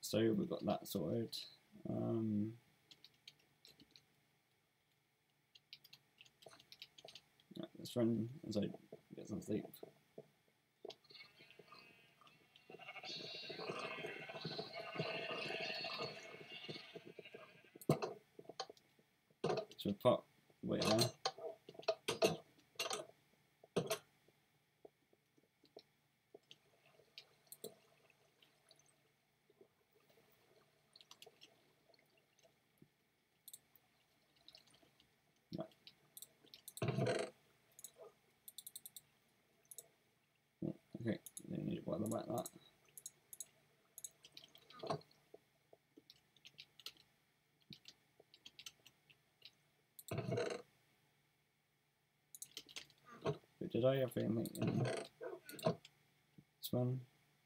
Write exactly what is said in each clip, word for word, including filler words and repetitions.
so we've got that sorted. Um, right, let's run as I get some sleep. So pop wait there. Okay, then you need to bother about that. But did I have anything in this one?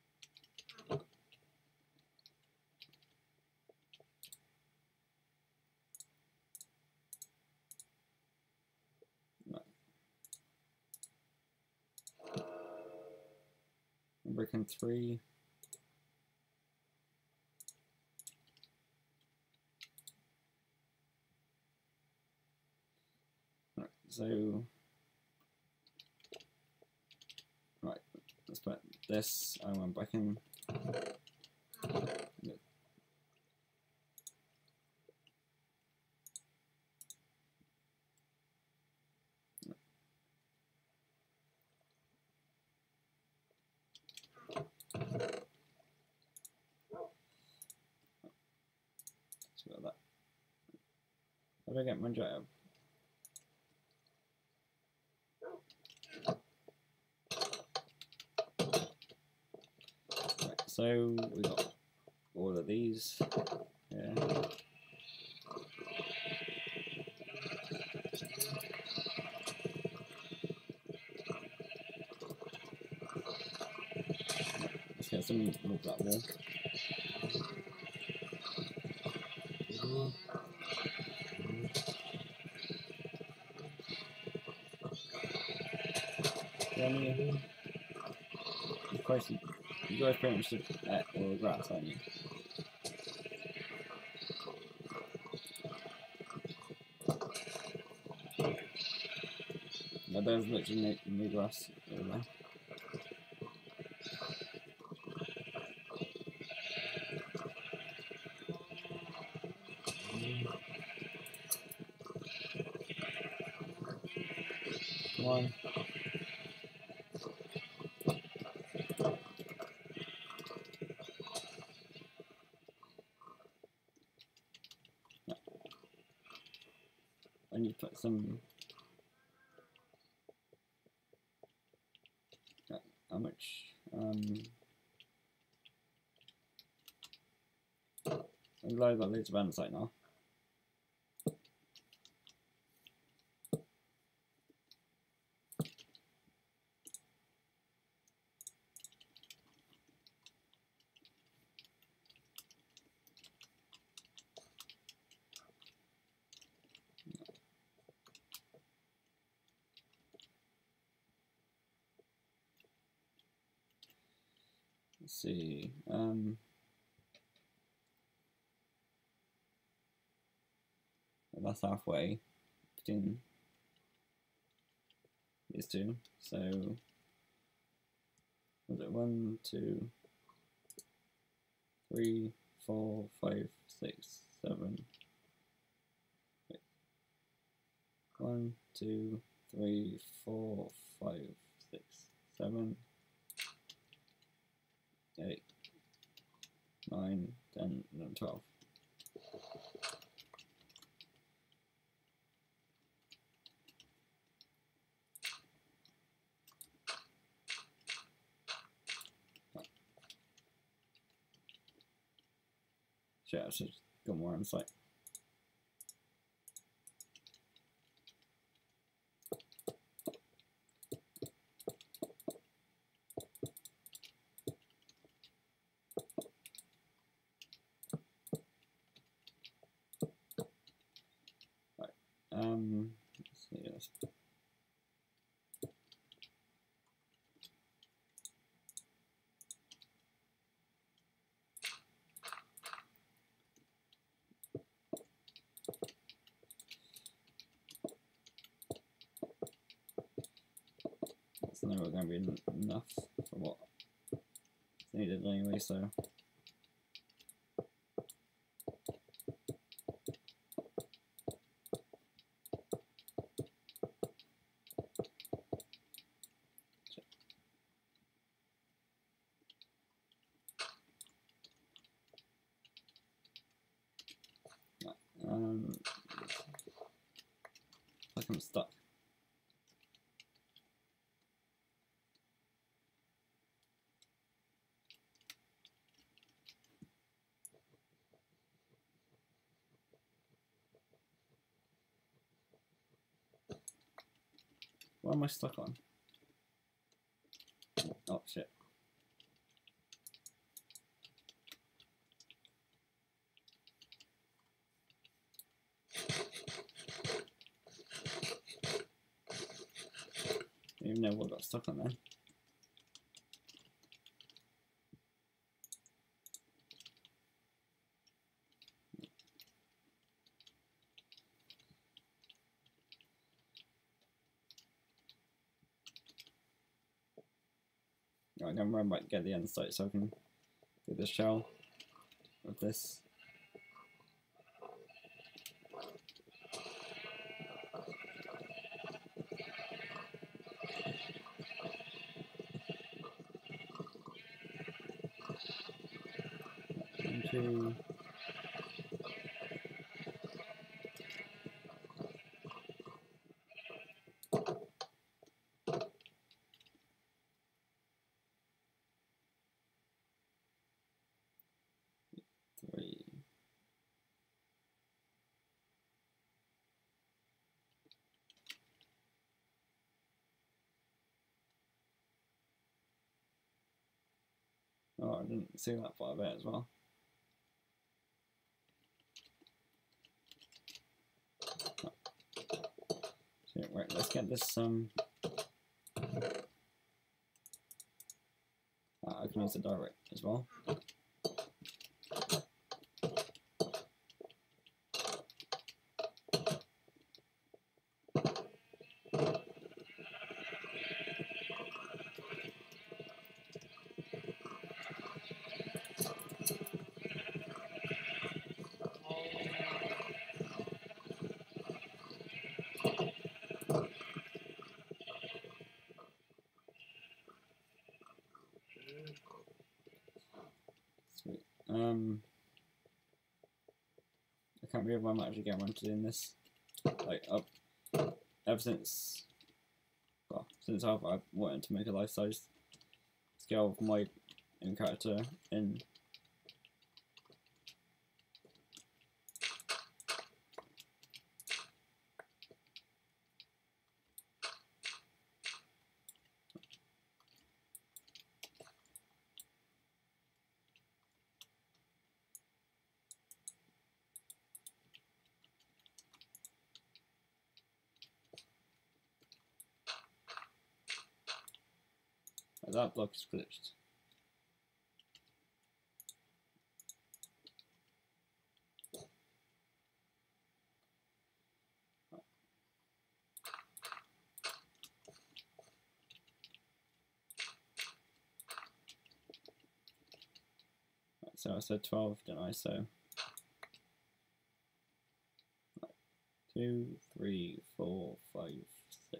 No. I'm breaking three. Right, so right, let's put this. I went back in. Good. Let's go that. How do I get my job? Right, so we got all of these. Yeah. Let's get some more black wall. Then of course, you, you guys pretty much at all grass, aren't you? No, there's literally no, no grass over there. Come on. No. I need to put some. Uh, how much? Um. I'm glad I've got loads of andesite now. Let's see. Um. That's halfway between these two. So, was it one, two, three, four, five, six, seven? Wait. One, two, three, four, five, six, seven, eight, nine, ten, and twelve. Shit, I should go more on site. Right. Um. Let's see. Let's they're not going to be enough for what is needed anyway, so. Um, like I'm stuck. What am I stuck on? Oh shit. I don't even know what got stuck on then. Right, now I'm about to get the end site so I can do the shell with this. One, two. Three. Oh, I didn't see that part of it as well. Oh. So, right, let's get this. Um, ah, I can use the direct as well. Sweet. Um, I can't believe I'm actually getting around to doing this. Like, up ever since, well, since I've, I've wanted to make a life-size scale of my own character in. That block is glitched. Right, so I said twelve, didn't I? So two, three, four, five, six.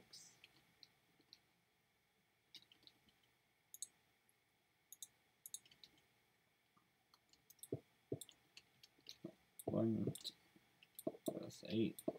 One, two, that's eight.